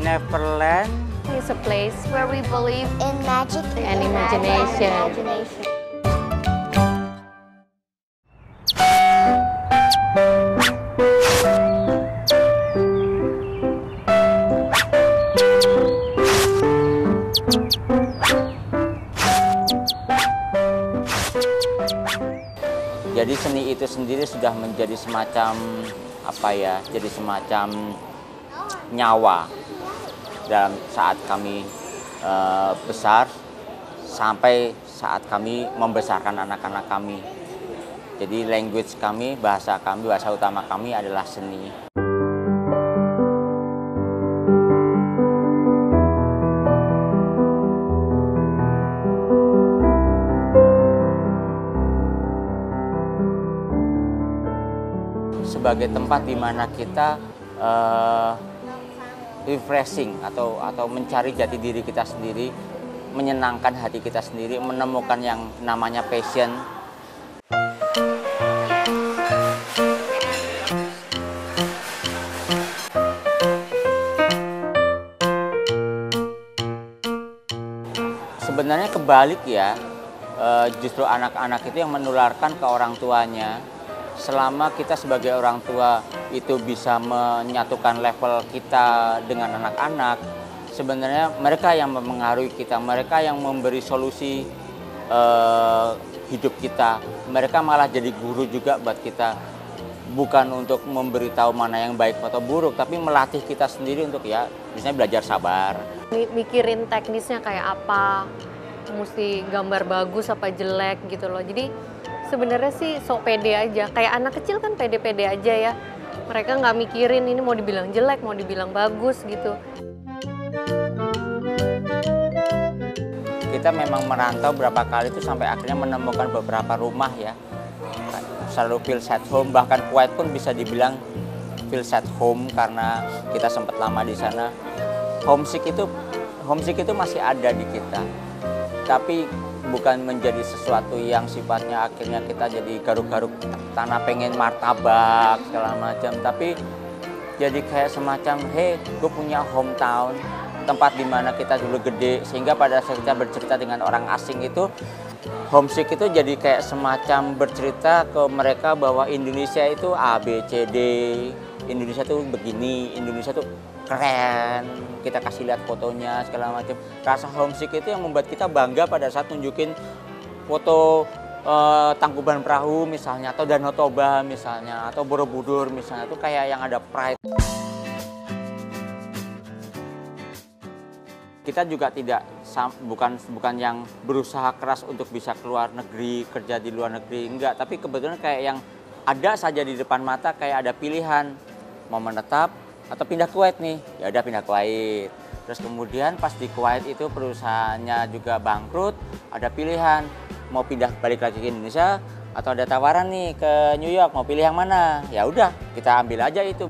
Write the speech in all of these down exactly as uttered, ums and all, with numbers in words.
Neverland is a place where we believe in magic and imagination. imagination. Jadi seni itu sendiri sudah menjadi semacam apa ya? Jadi semacam nyawa dalam saat kami uh, besar sampai saat kami membesarkan anak-anak kami. Jadi language kami, bahasa kami, bahasa utama kami adalah seni. Sebagai tempat di mana kita uh, refreshing atau atau mencari jati diri kita sendiri, menyenangkan hati kita sendiri, menemukan yang namanya passion. Sebenarnya kebalik ya, uh, justru anak-anak itu yang menularkan ke orang tuanya. Selama kita sebagai orang tua itu bisa menyatukan level kita dengan anak-anak, sebenarnya mereka yang mempengaruhi kita, mereka yang memberi solusi uh, hidup kita. Mereka malah jadi guru juga buat kita, bukan untuk memberitahu mana yang baik atau buruk, tapi melatih kita sendiri untuk ya, misalnya belajar sabar. Mikirin teknisnya kayak apa, mesti gambar bagus apa jelek gitu loh. Jadi sebenarnya sih sok pede aja, kayak anak kecil kan pede-pede aja ya. Mereka nggak mikirin ini mau dibilang jelek, mau dibilang bagus gitu. Kita memang merantau berapa kali itu sampai akhirnya menemukan beberapa rumah ya. Selalu feel at home, bahkan Kuwait pun bisa dibilang feel at home karena kita sempat lama di sana. Homesick itu, homesick itu masih ada di kita. Tapi bukan menjadi sesuatu yang sifatnya akhirnya kita jadi garuk-garuk tanah pengen martabak segala macam, tapi jadi kayak semacam hey, gue punya hometown, tempat di mana kita dulu gede, sehingga pada saat kita bercerita dengan orang asing itu homesick itu jadi kayak semacam bercerita ke mereka bahwa Indonesia itu A B C D, Indonesia tuh begini, Indonesia tuh keren, kita kasih lihat fotonya segala macam. Rasa homesick itu yang membuat kita bangga pada saat nunjukin foto eh, Tangkuban Perahu misalnya, atau Danau Toba misalnya, atau Borobudur misalnya, itu kayak yang ada pride. Kita juga tidak bukan bukan yang berusaha keras untuk bisa keluar negeri, kerja di luar negeri, enggak, tapi kebetulan kayak yang ada saja di depan mata, kayak ada pilihan mau menetap atau pindah Kuwait nih, ya udah pindah Kuwait. Terus kemudian pas di Kuwait itu perusahaannya juga bangkrut, ada pilihan mau pindah balik lagi ke Indonesia atau ada tawaran nih ke New York, mau pilih yang mana? Ya udah, kita ambil aja itu.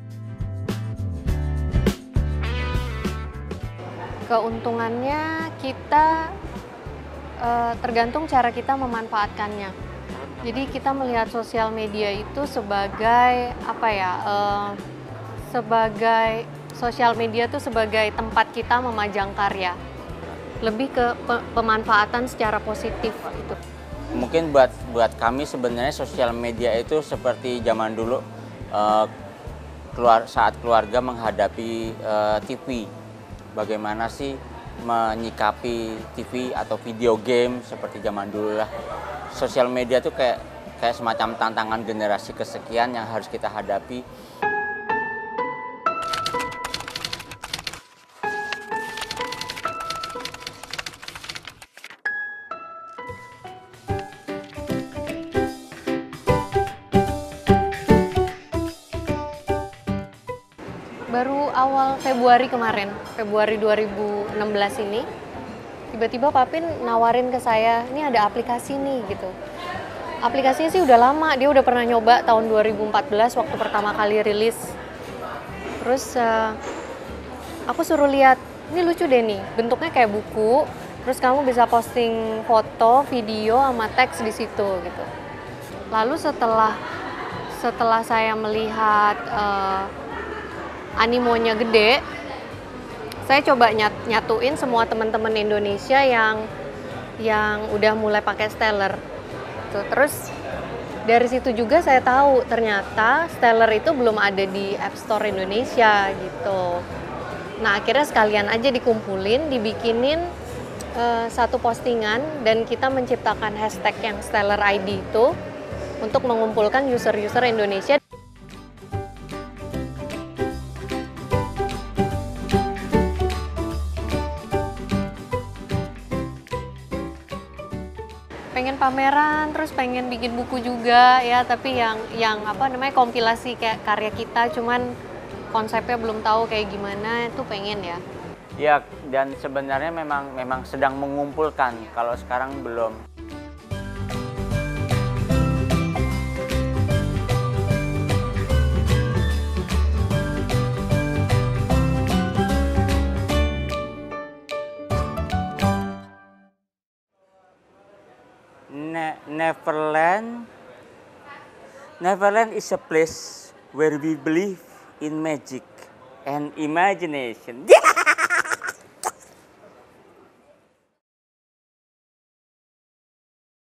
Keuntungannya kita eh, tergantung cara kita memanfaatkannya. Jadi kita melihat sosial media itu sebagai apa ya? Eh, sebagai sosial media tuh sebagai tempat kita memajang karya, lebih ke pe pemanfaatan secara positif gitu. Mungkin buat buat kami sebenarnya sosial media itu seperti zaman dulu uh, keluar saat keluarga menghadapi uh, T V, bagaimana sih menyikapi T V atau video game seperti zaman dulu lah. Sosial media tuh kayak kayak semacam tantangan generasi kesekian yang harus kita hadapi. Baru awal Februari kemarin, Februari dua ribu enam belas ini, tiba-tiba Papin nawarin ke saya, ini ada aplikasi nih gitu. Aplikasinya sih udah lama, dia udah pernah nyoba tahun dua ribu empat belas waktu pertama kali rilis. Terus uh, aku suruh lihat, ini lucu deh nih, bentuknya kayak buku, terus kamu bisa posting foto, video, sama teks di situ gitu. Lalu setelah setelah saya melihat uh, animonya gede, saya coba nyat, nyatuin semua teman-teman Indonesia yang yang udah mulai pakai Stellar. Tuh, terus dari situ juga saya tahu ternyata Stellar itu belum ada di App Store Indonesia gitu. Nah akhirnya sekalian aja dikumpulin, dibikinin uh, satu postingan dan kita menciptakan hashtag yang Stellar I D itu untuk mengumpulkan user-user Indonesia. Pengen pameran, terus pengen bikin buku juga ya, tapi yang yang apa namanya kompilasi kayak karya kita, cuman konsepnya belum tahu kayak gimana, itu pengen ya. Ya, dan sebenarnya memang memang sedang mengumpulkan, kalau sekarang belum. Ne Neverland Neverland is a place where we believe in magic and imagination.